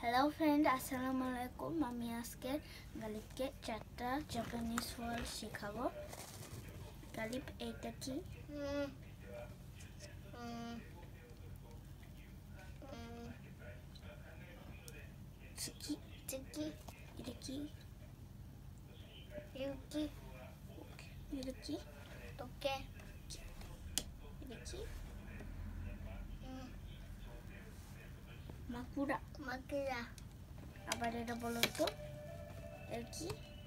Hello friend, আসসালামু আলাইকুম। আমি আজকে গালিবকে 4টা জাপানিজ ওয়ার্ড শেখাবো। গালিব, এইটা কি? চিকি চিকি। এটা কি? ইউকি। এটা কি? তোকে। এটা কি? মাকুরা। মাকুরা। আবার এটা বলো তো, এটা কি?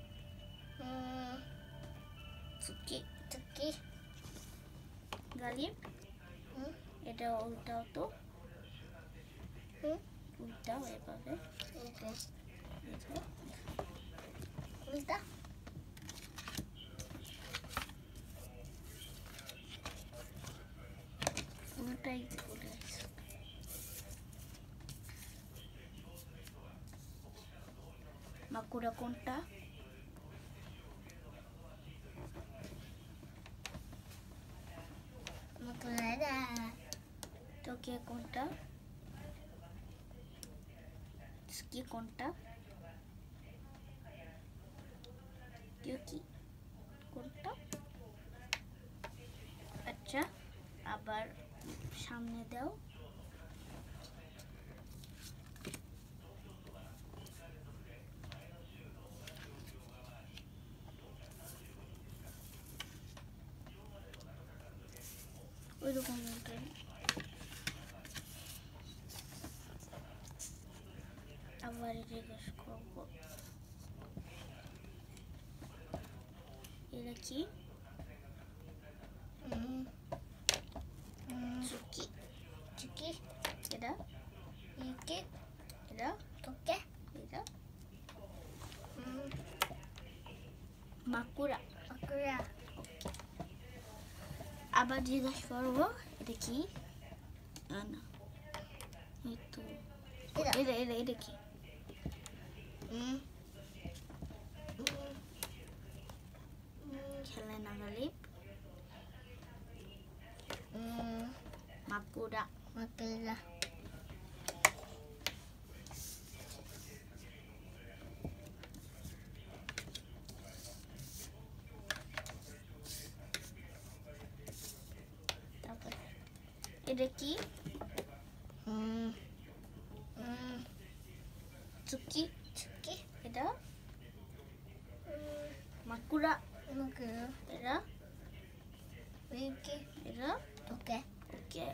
চুকি চুকি। গালিব, এটা উল্টাও তো। উল্টাও এভাবে। উল্টা। উল্টাই বলে। মাকুরা কোনটা? মাকুরা। তোকে কোনটা? কি কোনটা? ইউকি কোনটা? আচ্ছা, আবার সামনে দাও। ওইরকম আবার জিজ্ঞেস করবো, এটা কি? চুকি চুকি। এটা ইউকি। এটা তোকে। এটা মাকুরা। মাকুরা। আবার জিজ্ঞেস করবো, এটা কি? না, এই তো এটা এটা এটা কি? খেলে না গালিব। মাকুরা। মাকুরা। এটা কি? চুকি চুকি। এটা মাকুরা। মাকুরা। এটা ইউকি। এটা ওকে ওকে।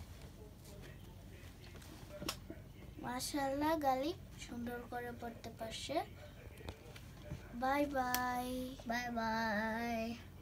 মাশাআল্লাহ, গালিব সুন্দর করে পড়তে পারছে। Bye bye. Bye by.